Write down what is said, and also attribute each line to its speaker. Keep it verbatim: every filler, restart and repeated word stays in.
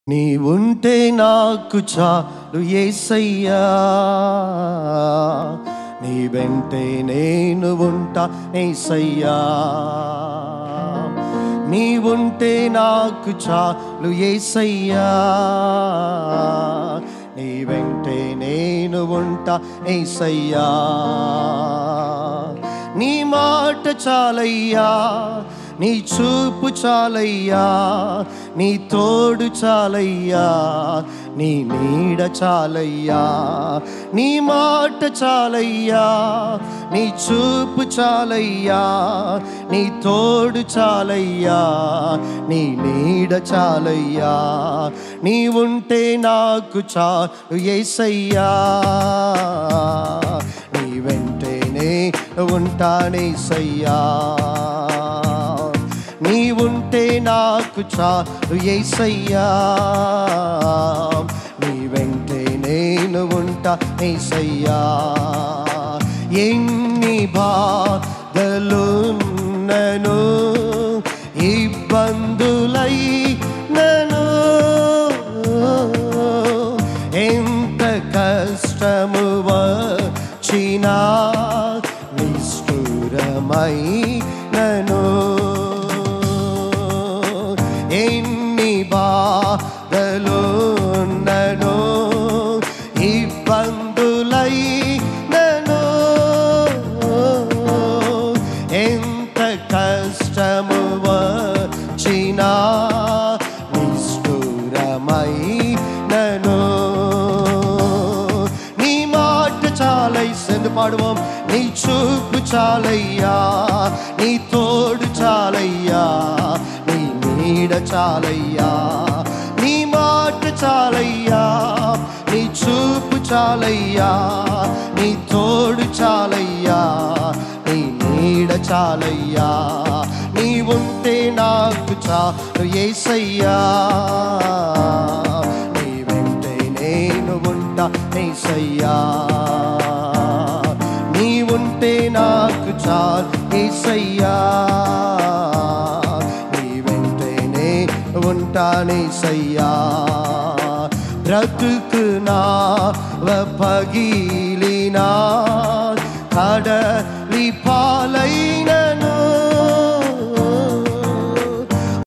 Speaker 1: నీ ఉంటే నాకు చాలు యేసయ్యా, నీ వెంటే నేను ఉంటా యేసయ్యా. నీ ఉంటే నాకు చాలు యేసయ్యా, నీ వెంటే నేను ఉంటా యేసయ్యా. నీ మాట చాలయ్యా, నీ చూపు చాలయ్యా, నీ తోడు చాలయ్యా, నీ నీడ చాలయ్యా. నీ మాట చాలయ్యా, నీ చూపు చాలయ్యా, నీ తోడు చాలయ్యా, నీ నీడ చాలయ్యా. నీ ఉంటే నాకు చాలు యేసయ్యా, నీ వెంటనే ఉంటానేసయ్యా. నీ ఉంటే నాకు చాలు యేసయ్యా, నీ వెంటే నేను ఉంటా యేసయ్యా. ఎన్ని బాధలున్నను ఇబ్బందులై నను, ఎంత కష్టము వచ్చినా నిష్ఠురమై నను, ఎన్ని బాధలున్నను ఇబ్బందులై నను, ఎంత కష్టము వచ్చినా నిష్ఠురమై నను. నీ మాట చాలై సెందు పాడుவோம். నీ చూపు చాలయ్యా, నీ తోడు చాలయ్యా, నీ నీడ చాలయ్యా. నీ మాట చాలయ్యా, నీ చూపు చాలయ్యా, నీ తోడు చాలయ్యా, నీ నీడ చాలయ్యా. నీ ఉంటే నాకు చాలు యేసయ్యా, నీ వెంటే నేను ఉంటా యేసయ్యా. నీ ఉంటే నాకు చాలు యేసయ్యా, నీ వెంటనే ఉంటానేసయ్యా. బ్రతుకు నావ పగిలినా కడలి పాలైన